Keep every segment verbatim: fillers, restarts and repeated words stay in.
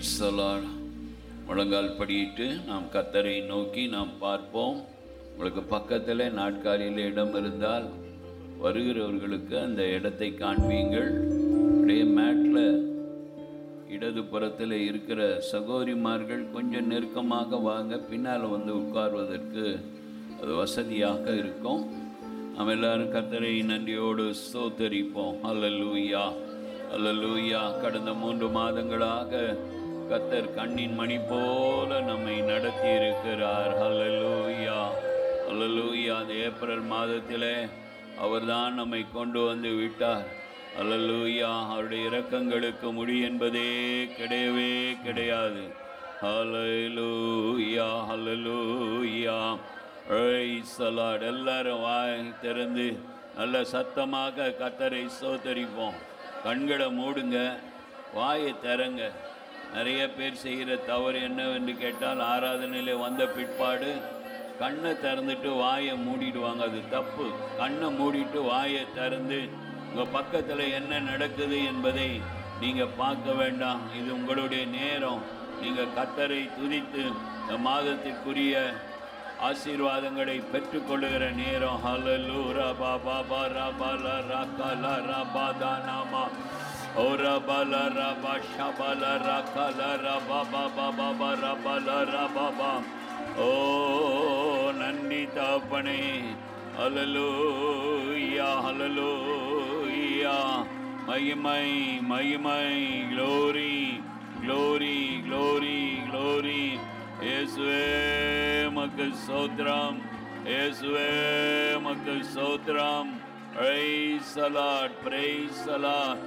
Price the Lord. முழங்கால் படியிட்டு நாம் கர்த்தரை நோக்கி நாம் பார்ப்போம். உங்களுக்கு பக்கத்தில் நாட்காலியில் இடம் இருந்தால் வருகிறவர்களுக்கு அந்த இடத்தை காண்பீங்கள். அப்படியே மேட்டில் இடது புறத்தில் இருக்கிற சகோதரிமார்கள் கொஞ்சம் நெருக்கமாக வாங்க, பின்னால் வந்து உட்கார்வதற்கு அது வசதியாக இருக்கும். நாம் எல்லாரும் கர்த்தரை நன்றியோடு ஸ்தோத்தரிப்போம். அல்லேலூயா, அல்லேலூயா. கடந்த மூன்று மாதங்களாக கர்த்தர் கண்ணின் மணி போல நம்மை நடத்தி இருக்கிறார். அல்லேலூயா, அல்லேலூயா. அந்த ஏப்ரல் மாதத்திலே அவர்தான் நம்மை கொண்டு வந்து விட்டார். அல்லேலூயா. அவருடைய இரக்கங்களுக்கு முடி என்பதே கிடையவே கிடையாது. Alleluia, alleluia. Praise the Lord. எல்லாரும் வாய் திறந்து நல்ல சத்தமாக கர்த்தரை ஸ்தோத்தரிப்போம். கண்களை மூடுங்க, வாயை திறங்க. நிறைய பேர் செய்கிற தவறு என்னவென்று கேட்டால், ஆராதனையில் வந்த பிற்பாடு கண்ணை திறந்துட்டு வாயை மூடிடுவாங்க. அது தப்பு. கண்ணை மூடிட்டு வாயை திறந்து உங்கள் பக்கத்தில் என்ன நடக்குது என்பதை நீங்கள் பார்க்க வேண்டாம். இது உங்களுடைய நேரம். நீங்கள் கர்த்தரை துதித்து இந்த மாதத்திற்குரிய ஆசீர்வாதங்களை பெற்றுக்கொள்ளுகிற நேரம். ஹல்லேலூயா. பாபா பாரா பாலா ராகாலா ராபாதா நாமா ஓரா பாலா ராபா ஷபாலா ராகாலா ராபா பாபா பாபா ராபாலா ராபாபா. ஓ நன்றி தகப்பனே. ஹல்லேலூயா, ஹல்லேலூயா. மகிமை, மகிமை. Glory, glory, glory, glory. இயேசுவே மக்கு ஸ்தோத்திரம், இயேசுவே மக்கு ஸ்தோத்திரம். Praise the Lord, praise the Lord.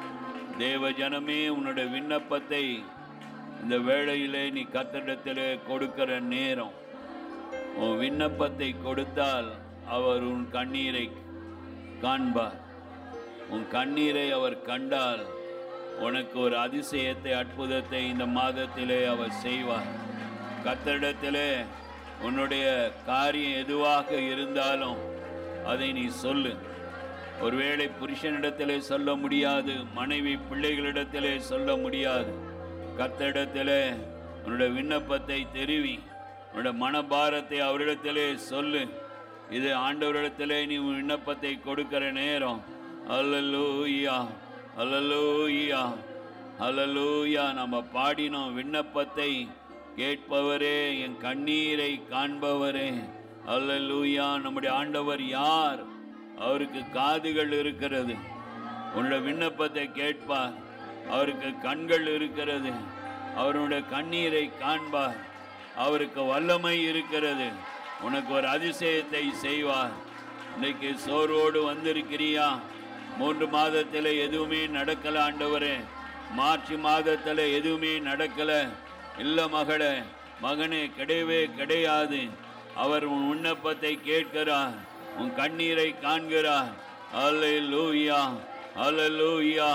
தேவ ஜனமே, உன்னுடைய விண்ணப்பத்தை இந்த வேளையிலே நீ கர்த்தரிடத்திலே கொடுக்கிற நேரம். உன் விண்ணப்பத்தை கொடுத்தால் அவர் உன் கண்ணீரை காண்பார். உன் கண்ணீரை அவர் கண்டால் உனக்கு ஒரு அதிசயத்தை, அற்புதத்தை இந்த மாதத்திலே அவர் செய்வார். கர்த்தரிடத்திலே உன்னுடைய காரியம் எதுவாக இருந்தாலும் அதை நீ சொல்லு. ஒருவேளை புருஷனிடத்திலே சொல்ல முடியாது, மனைவி பிள்ளைகளிடத்திலே சொல்ல முடியாது. கர்த்தரிடத்திலே உன்னுடைய விண்ணப்பத்தை தெரிவி, உன்னுடைய மனபாரத்தை அவரிடத்திலே சொல்லு. இது ஆண்டவரிடத்திலே நீ விண்ணப்பத்தை கொடுக்கிற நேரம். அல்லேலூயா, அல்லேலூயா, அல்லேலூயா. நம்ம பாடினோம், விண்ணப்பத்தை கேட்பவரே, என் கண்ணீரை காண்பவரே. அல்லேலூயா. நம்முடைய ஆண்டவர் யார்? அவருக்கு காதுகள் இருக்கிறது. உன்னுடைய விண்ணப்பத்தை கேட்பார். அவருக்கு கண்கள் இருக்கிறது. அவருடைய கண்ணீரை காண்பார். அவருக்கு வல்லமை இருக்கிறது. உனக்கு ஒரு அதிசயத்தை செய்வார். இன்னைக்கு சோர்வோடு வந்திருக்கிறியா? மூன்று மாதத்தில் எதுவுமே நடக்கலை ஆண்டவரே, மார்ச் மாதத்தில் எதுவுமே நடக்கலை. இல்லை மகளே, மகனே, கிடையவே கிடையாது. அவர் உன் விண்ணப்பத்தை கேட்கிறார், உன் கண்ணீரை காண்கிறார். Alleluia, alleluia.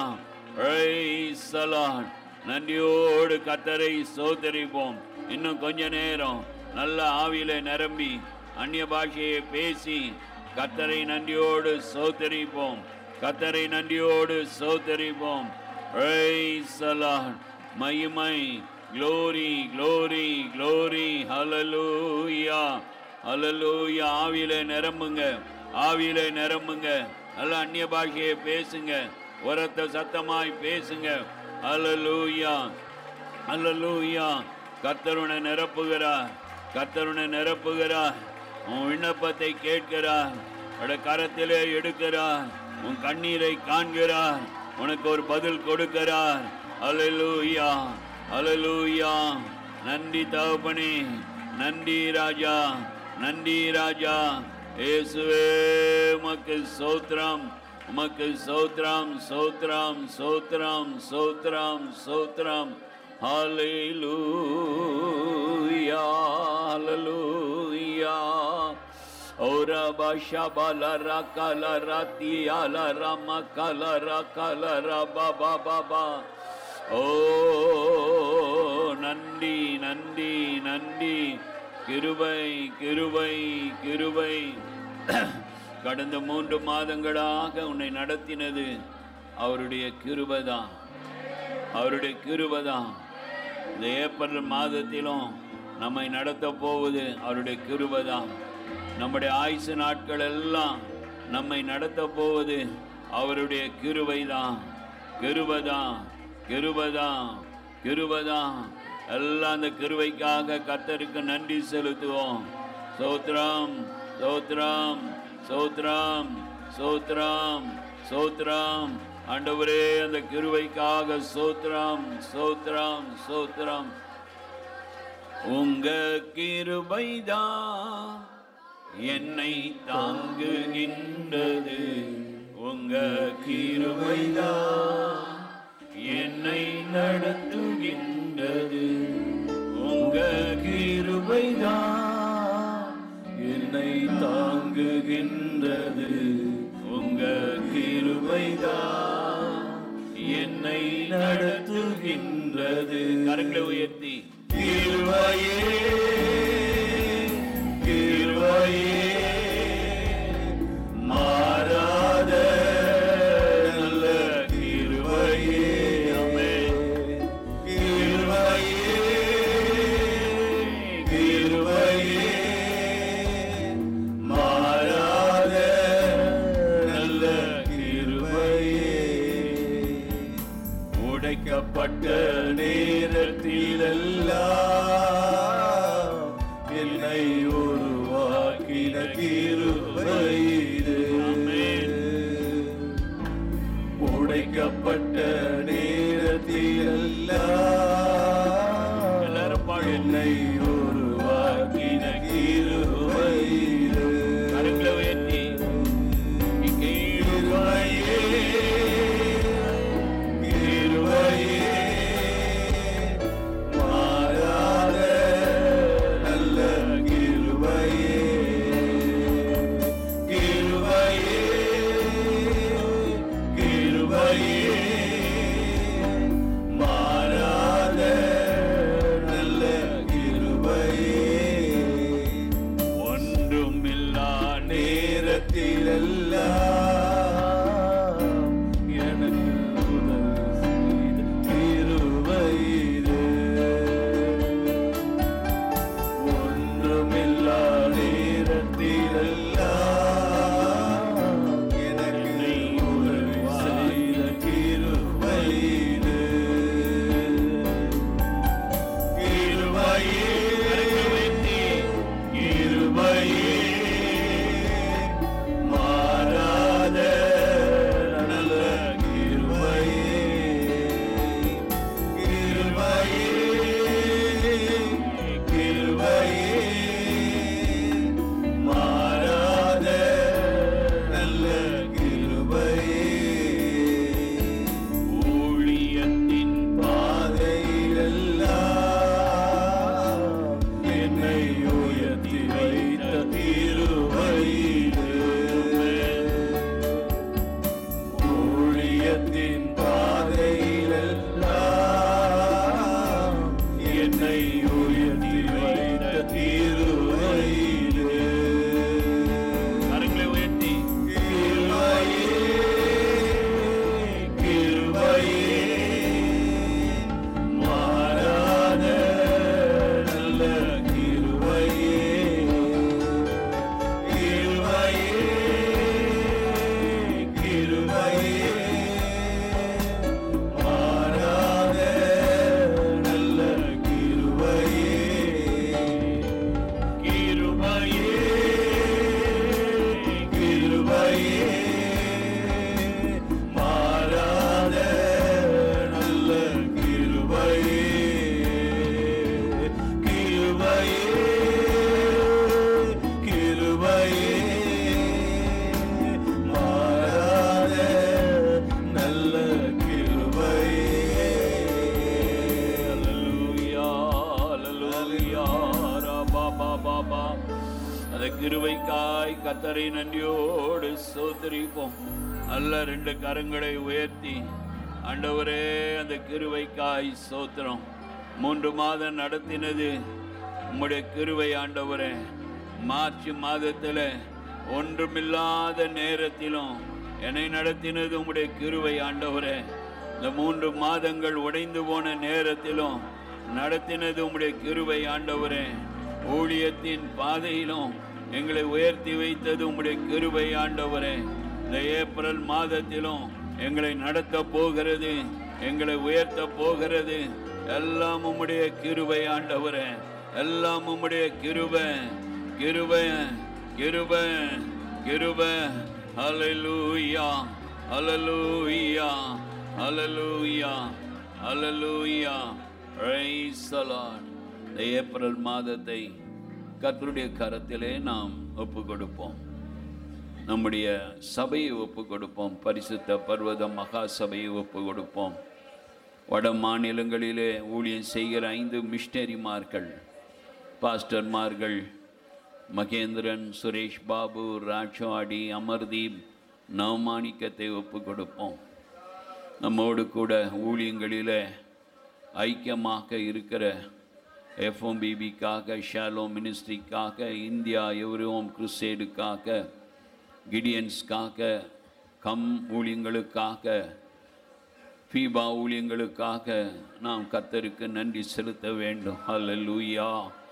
Praise the Lord. நன்றியோடு கர்த்தரை ஸ்தோத்தரிப்போம். இன்னும் கொஞ்ச நேரம் நல்ல ஆவியில நிரம்பி அந்நிய பாஷையை பேசி கர்த்தரை நன்றியோடு ஸ்தோத்தரிப்போம். கர்த்தரை நன்றியோடு ஸ்தோத்தரிப்போம். Praise the Lord. மகிமை, glory, glory, glory. Hallelujah, hallelujah. ஆவியில நிரம்புங்க, ஆவியில நிரம்புங்க. நல்ல அந்நிய பாஷையை பேசுங்க, உரத்த சத்தமாய் பேசுங்க. ஹல்லேலூயா, ஹல்லேலூயா. கர்த்தருனை நிரப்புகிறார், கர்த்தருனை நிரப்புகிறார். உன் விண்ணப்பத்தை கேட்கிறார், உடைய கரத்திலே எடுக்கிறார். உன் கண்ணீரை காண்கிறார், உனக்கு ஒரு பதில் கொடுக்கிறார். அல்லேலூயா, அல்லேலூயா. நன்றி தகப்பனே, நன்றி ராஜா, நன்றி ராஜா. இயேசுவே உமக்கு ஸ்தோத்திரம், உமக்கு ஸ்தோத்திரம், ஸ்தோத்திரம், ஸ்தோத்திரம், ஸ்தோத்திரம், ஸ்தோத்திரம். ஹல்லேலூயா, ஹல்லேலூயா. ஓரா பாஷா பாலரா கலரா தியாலா ராமா கலரா கலரா பாபா பாபா. ஓ நன்றி, நன்றி, நன்றி. கிருபை, கிருபை, கிருபை. கடந்த மூன்று மாதங்களாக உன்னை நடத்தினது அவருடைய கிருபைதான், அவருடைய கிருபைதான். இந்த ஏப்ரல் மாதத்திலும் நம்மை நடத்த போவது அவருடைய கிருபை தான். நம்முடைய ஆயுசு நாட்கள் எல்லாம் நம்மை நடத்த போவது அவருடைய கிருபை தான். கிருபை தான், கிருபை தான், கிருபை தான். எல்லாம் அந்த கிருபைக்காக கர்த்தருக்கு நன்றி செலுத்துவோம். சோத்ரம் சோத்ரம் சோத்ரம் சோத்ரம் சோத்ரம். ஆண்டவரே, அந்த கிருபைக்காக சோத்ரம் சோத்ரம் சோத்ரம். உங்க கிருபைதான் என்னை தாங்குகின்றது. உங்க கிருபைதான் என்னை நடத்துகின்றது. உங்க கிருபைதான் என்னை தாங்குகின்றது. உங்க கிருபைதான் என்னை நடத்துகின்றது. கரங்களை உயர்த்தி கிருபையே கிருபையே மாறாத நல்ல கிருபையே. ஆமென். கிருபையே கிருபையே மாறாத நல்ல கிருபையே. உடைக்கப்பட்ட நேரத்திலெல்லாம் என்னை உருவாக்கின கிருபை இது. உடைக்கப்பட்ட நேரத்திலெல்லாம் எல்லாரும் என்னை உருவாக்கின கிருபை இது. கரங்களை உயர்த்தி கிருபையே கிருபையே மாறாத நல்ல கிருபையே. கிருபையே கிருபையே மாறாத நல்ல கிருபையே. ஒன்றுமில்லா நேரத்திலெல்லாம் எனக்கு உதவி செய்த கிருபை இது. ஒன்றுமில்லா நேரத்திலெல்லாம் எனக்கு உதவி செய்த கிருபை இது. கிருபையே கிருபையே மாறாத நல்ல கிருபையே. கிருபையே கிருபையே மாறாத நல்ல கிருபையே. ஊழியத்தின் பாதையிலெல்லாம் என்னை உயர்த்தி வைத்த கிருபை இது. ஊழியத்தின் பாதையிலெல்லாம் என்னை உயர்த்தி வைத்த கிருபை இது. கரங்களை உயர்த்தி கிருபையே கிருபையே மாறாத நல்ல கிருபையே. கிருபையே கிருபையே மாறாத நல்ல கிருபையே. கிருபையே கிருபையே மாறாத நல்ல கிருபையே. கிருபையே கிருபையே மாறாத நல்ல கிருபையே. அல்லேலூயா அல்லேலூயா ரபா பா பா. அந்த கிருபைக்காய் கர்த்தரை நன்றியோடு ஸ்தோத்திரிப்போம். நல்ல ரெண்டு கரங்களை உயர்த்தி ஆண்டவரே, அந்த கிருபைக்காய் ஸ்தோத்திரம். மூன்று மாதம் நடத்தினது உம்முடைய கிருபை ஆண்டவரே. மார்ச் மாதத்தில் ஒன்றுமில்லாத நேரத்திலும் என்னை நடத்தினது உம்முடைய கிருபை ஆண்டவரே. இந்த மூன்று மாதங்கள் உடைந்து போன நேரத்திலும் நடத்தினது உம்முடைய கிருபை ஆண்டவரே. ஊழியத்தின் பாதையிலும் எங்களை உயர்த்தி வைத்தது உம்முடைய கிருபை ஆண்டவரே. இந்த ஏப்ரல் மாதத்திலும் எங்களை நடத்த போகிறது, எங்களை உயர்த்த போகிறது. எல்லாம் உம்முடைய கிருபை ஆண்டவரே, எல்லாம் உம்முடைய கிருபை கிருபை கிருபை கிருபை. Hallelujah hallelujah hallelujah hallelujah. Praise the Lord. இந்த ஏப்ரல் மாதத்தை கர்த்தருடைய கரத்திலே நாம் ஒப்பு கொடுப்போம். நம்முடைய சபையை ஒப்பு கொடுப்போம். பரிசுத்த பர்வத மகா சபையை ஒப்பு கொடுப்போம். வட மாநிலங்களிலே ஊழியம் செய்கிற ஐந்து மிஷனரிமார்கள், பாஸ்டர்மார்கள், மகேந்திரன், சுரேஷ் பாபு, ராஜாடி, அமர்தீப், நவமாணிக்கத்தை ஒப்பு கொடுப்போம். நம்மோடு கூட ஊழியங்களில் ஐக்கியமாக இருக்கிற எஃப்எம்பிபிக்காக, ஷாலோ மினிஸ்ட்ரிக்காக, இந்தியா எவரோம் குருசேடுக்காக, கிடியன்ஸ்க்காக, கம் ஊழியங்களுக்காக, ஃபீபா ஊழியங்களுக்காக நாம் கர்த்தருக்கு நன்றி செலுத்த வேண்டும். ஹல்லேலூயா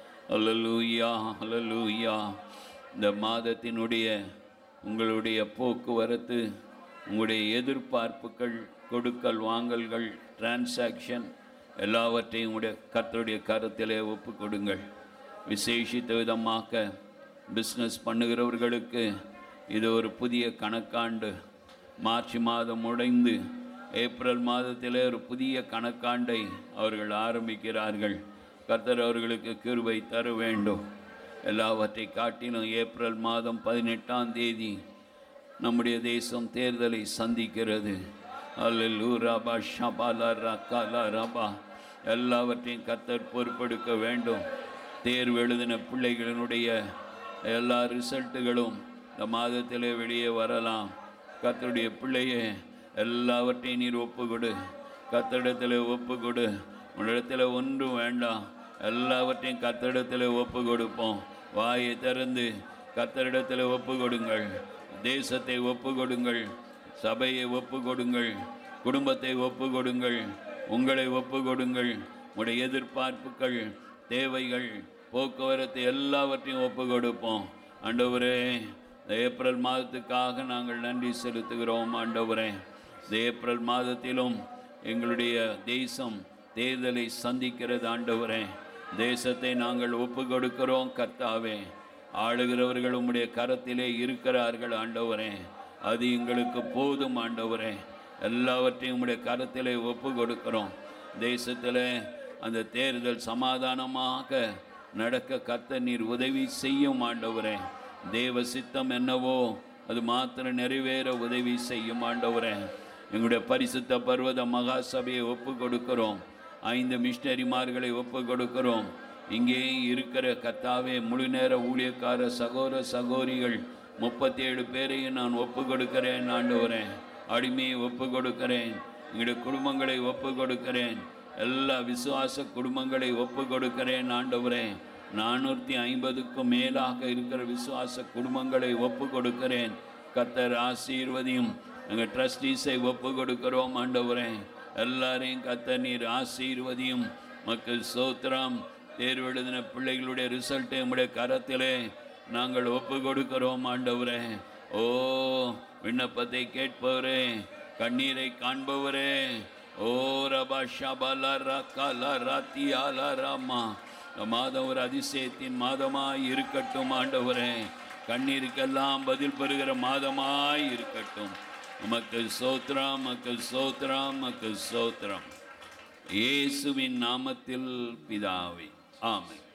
ஹல்லேலூயா ஹல்லேலூயா. இந்த மாதத்தினுடைய உங்களுடைய போக்குவரத்து, உங்களுடைய எதிர்பார்ப்புகள், கொடுக்கல் வாங்கல்கள், டிரான்சாக்ஷன் எல்லாவற்றையும் உங்களுடைய கர்த்தருடைய கருத்திலே ஒப்பு கொடுங்கள். விசேஷித்த விதமாக பிஸ்னஸ் பண்ணுகிறவர்களுக்கு இது ஒரு புதிய கணக்காண்டு. மார்ச் மாதம் முடிந்து ஏப்ரல் மாதத்திலே ஒரு புதிய கணக்காண்டை அவர்கள் ஆரம்பிக்கிறார்கள். கர்த்தர் அவர்களுக்கு கிருபை தர வேண்டும். எல்லாவற்றை காட்டிலும் ஏப்ரல் மாதம் பதினெட்டாம் தேதி நம்முடைய தேசம் தேர்தலை சந்திக்கிறது. அல்லேலூயா ஷபாலா ரக்காலா ரபா. எல்லாவற்றையும் கர்த்தர் பொறுப்பெடுக்க வேண்டும். தேர்வு எழுதின பிள்ளைகளினுடைய எல்லா ரிசல்ட்டுகளும் இந்த மாதத்திலே வெளியே வரலாம். கர்த்தருடைய பிள்ளையே, எல்லாவற்றையும் நீர் ஒப்பு கொடு. கர்த்தரிடத்தில் ஒப்பு கொடு. உன்னிடத்தில் ஒன்றும் வேண்டாம், எல்லாவற்றையும் கர்த்தரிடத்தில் ஒப்பு கொடுப்போம். வாயை திறந்து கர்த்தரிடத்தில் ஒப்பு கொடுங்கள். தேசத்தை ஒப்பு கொடுங்கள், சபையை ஒப்பு கொடுங்கள், குடும்பத்தை ஒப்பு கொடுங்கள், உங்களை ஒப்பு கொடுங்கள். உங்களுடைய எதிர்பார்ப்புகள், தேவைகள், போக்குவரத்து எல்லாவற்றையும் ஒப்பு கொடுப்போம். ஆண்டவரே, இந்த ஏப்ரல் மாதத்துக்காக நாங்கள் நன்றி செலுத்துகிறோம். ஆண்டவரே, இந்த ஏப்ரல் மாதத்திலும் எங்களுடைய தேசம் தேர்தலை சந்திக்கிறது. ஆண்டவரே, தேசத்தை நாங்கள் ஒப்பு கொடுக்கிறோம். கர்த்தாவே, ஆளுகிறவர்கள் உம்முடைய கரத்திலே இருக்கிறார்கள். ஆண்டவரே, அது எங்களுக்கு போதும். ஆண்டவரே, எல்லாவற்றையும் உம்முடைய கரத்திலே ஒப்பு கொடுக்கிறோம். தேசத்தில் அந்த தேர்தல் சமாதானமாக நடக்க கர்த்தர் நீர் உதவி செய்யும். ஆண்டவரே, தேவ சித்தம் என்னவோ அது மாத்திரம் நிறைவேற உதவி செய்யும். ஆண்டவரே, எங்களுடைய பரிசுத்த பர்வத மகா சபையை ஒப்பு கொடுக்கிறோம். ஐந்து மிஷனரிமார்களை ஒப்பு கொடுக்கிறோம். இங்கே இருக்கிற கர்த்தாவே, முழு நேர ஊழியக்கார சகோதர சகோதரிகள் முப்பத்தி ஏழு பேரையும் நான் ஒப்பு கொடுக்கிறேன். ஆண்டவரே, அடிமையை ஒப்பு கொடுக்கிறேன். எங்களுடைய குடும்பங்களை ஒப்பு கொடுக்கிறேன். எல்லா விசுவாச குடும்பங்களை ஒப்பு கொடுக்கிறேன். ஆண்டவரே, நானூற்றி ஐம்பதுக்கும் மேலாக இருக்கிற விசுவாச குடும்பங்களை ஒப்பு கொடுக்கிறேன். கர்த்தர் ஆசீர்வதியும். எங்கள் ட்ரஸ்டீஸை ஒப்பு கொடுக்கிறோம். ஆண்டவரே, எல்லாரையும் கர்த்தர் நீர் ஆசீர்வதியும். மக்கள் சோத்திரம். தேர்வு எழுதின பிள்ளைகளுடைய ரிசல்ட்டை உம்முடைய கரத்திலே நாங்கள் ஒப்பு கொடுக்கிறோம். ஆண்டவரே, ஓ விண்ணப்பத்தை கேட்பவரே, கண்ணீரை காண்பவரே, ஓ ரபா ஷபாலா ரக்காலா ராத்தியாலா ராமா. மாதம் ஒரு அதிசயத்தின் மாதமாய் இருக்கட்டும். ஆண்டவரே, கண்ணீருக்கெல்லாம் பதில் பெறுகிற மாதமாய் இருக்கட்டும். மக்கள் சோத்ரம், மக்கள் சோத்ரம், மக்கள் சோத்ரம். இயேசுவின் நாமத்தில் பிதாவே, ஆமென்.